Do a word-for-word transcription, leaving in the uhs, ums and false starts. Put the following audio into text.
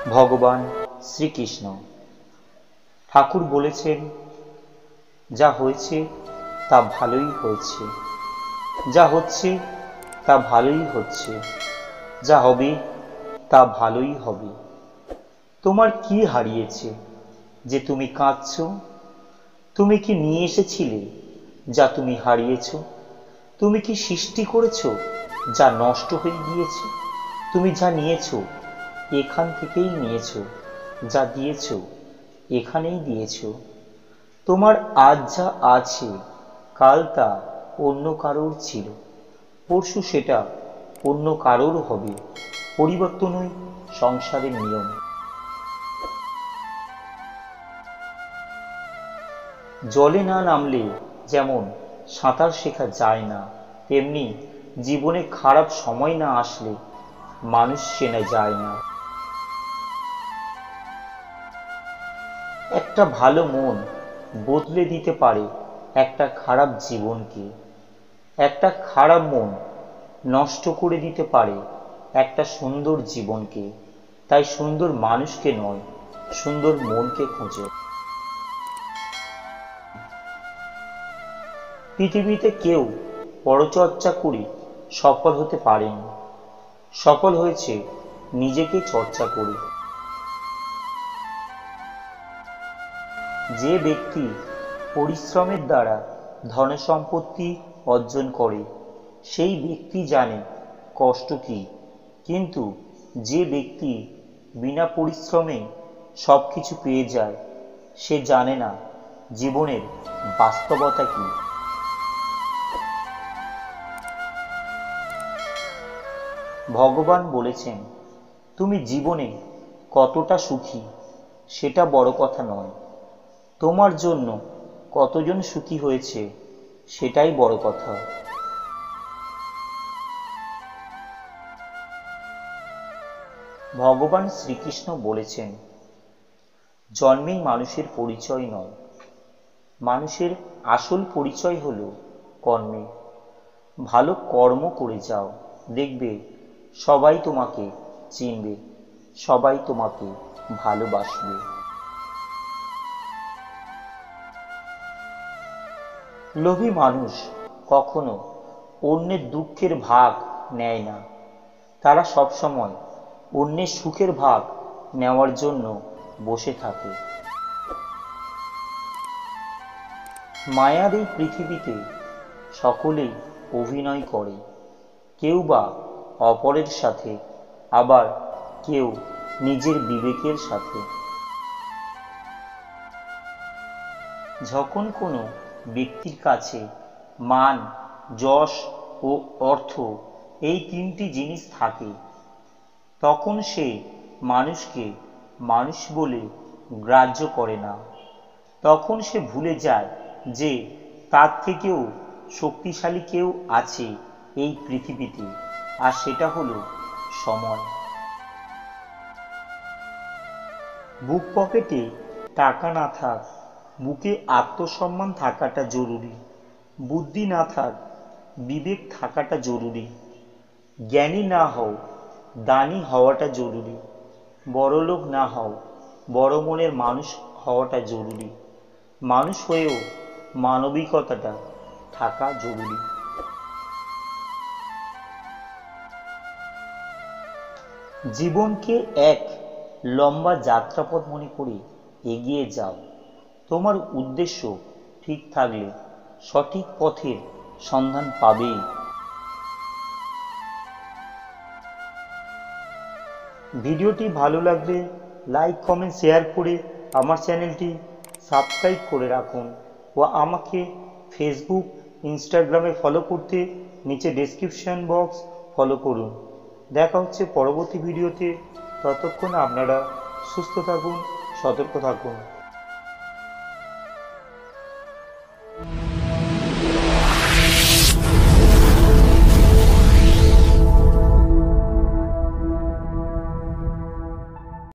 ভগবান শ্রীকৃষ্ণ ঠাকুর বলেছেন, যা হয়েছে তা ভালোই হয়েছে, যা হচ্ছে তা ভালোই হচ্ছে, যা হবে তা ভালোই হবে। তোমার কি হারিয়েছে যে তুমি কাঁদছ? তুমি কি নিয়ে এসেছিলে যা তুমি হারিয়েছ? তুমি কি সৃষ্টি করেছ যা নষ্ট হয়ে গিয়েছে? তুমি যা নিয়েছ এখান থেকেই নিয়েছ, যা দিয়েছ এখানেই দিয়েছ। তোমার আজ যা আছে কাল তা অন্য কারোর ছিল, পরশু সেটা অন্য কারোর হবে। পরিবর্তনই সংসারের নিয়ম। জলে না নামলে যেমন সাঁতার শেখা যায় না, তেমনি জীবনে খারাপ সময় না আসলে মানুষ চেনা যায় না। একটা ভালো মন বদলে দিতে পারে একটা খারাপ জীবনকে। একটা খারাপ মন নষ্ট করে দিতে পারে একটা সুন্দর জীবনকে। তাই সুন্দর মানুষকে নয়, সুন্দর মনকে খোঁজো। পৃথিবীতে কেউ পরচর্চা করে সফল হতে পারেনি, সফল হয়েছে নিজেকে চর্চা করে। যে ব্যক্তি পরিশ্রমের দ্বারা ধনসম্পত্তি অর্জন করে সেই ব্যক্তি জানে কষ্ট কি, কিন্তু যে ব্যক্তি বিনা পরিশ্রমে সব কিছু পেয়ে যায় সে জানে না জীবনের বাস্তবতা কি। ভগবান বলেছেন, তুমি জীবনে কতটা সুখী সেটা বড় কথা নয়, তোমার জন্য কতজন সুখী হয়েছে সেটাই বড় কথা। ভগবান শ্রীকৃষ্ণ বলেছেন, জন্মেই মানুষের পরিচয় নয়, মানুষের আসল পরিচয় হলো কর্মে। ভালো কর্ম করে যাও, দেখবে সবাই তোমাকে চিনবে, সবাই তোমাকে ভালোবাসবে। লোভী মানুষ কখনো অন্যের দুঃখের ভাগ নেয় না, তারা সবসময় অন্যের সুখের ভাগ নেওয়ার জন্য বসে থাকে। মায়ার এই পৃথিবীতে সকলেই অভিনয় করে, কেউ বা অপরের সাথে, আবার কেউ নিজের বিবেকের সাথে। যখন কোনো ব্যক্তির কাছে মান, যশ ও অর্থ এই তিনটি জিনিস থাকে তখন সে মানুষকে মানুষ বলে গ্রাহ্য করে না। তখন সে ভুলে যায় যে তার থেকেও শক্তিশালী কেউ আছে এই পৃথিবীতে, আর সেটা হলো সময়। বুক পকেটে টাকা না থাক, বুকে আত্মসম্মান থাকাটা জরুরি। বুদ্ধি না থাক, বিবেক থাকাটা জরুরি। জ্ঞানী না হও, দানী হওয়াটা জরুরি। বড়লোক না হও, বড় মনের মানুষ হওয়াটা জরুরি। মানুষ হয়েও মানবিকতাটা থাকা জরুরি। জীবনকে এক লম্বা যাত্রাপথ মনে করে এগিয়ে যাও। তোমার উদ্দেশ্য ঠিক থাকলে সঠিক পথের সন্ধান পাবেই। ভিডিওটি ভালো লাগলে লাইক, কমেন্ট, শেয়ার করে আমার চ্যানেলটি সাবস্ক্রাইব করে রাখুন ও আমাকে ফেসবুক, ইনস্টাগ্রামে ফলো করতে নিচে ডেসক্রিপশন বক্স ফলো করুন। দেখা হচ্ছে পরবর্তী ভিডিওতে। ততক্ষণ আপনারা সুস্থ থাকুন, সতর্ক থাকুন।